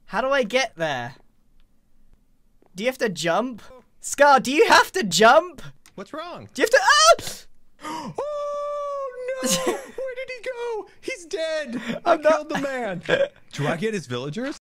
How do I get there? Do you have to jump? Scar, do you have to jump? What's wrong? Do you have to- Oh no! Where did he go? He's dead! I I'm not- killed the man. Do I get his villagers?